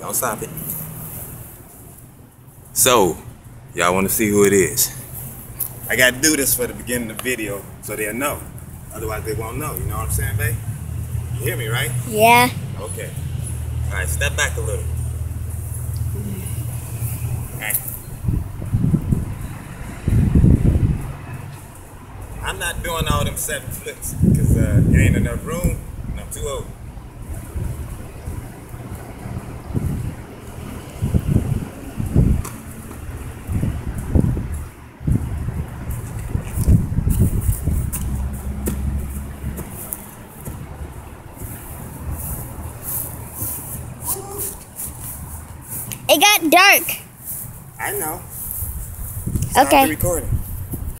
Don't stop it. So, y'all want to see who it is? I got to do this for the beginning of the video so they'll know. Otherwise, they won't know. You know what I'm saying, babe? You hear me, right? Yeah. Okay. All right, step back a little. Alright. I'm not doing all them 7 flips because there ain't enough room and I'm too old. It got dark. I know. Stop Okay. the recording.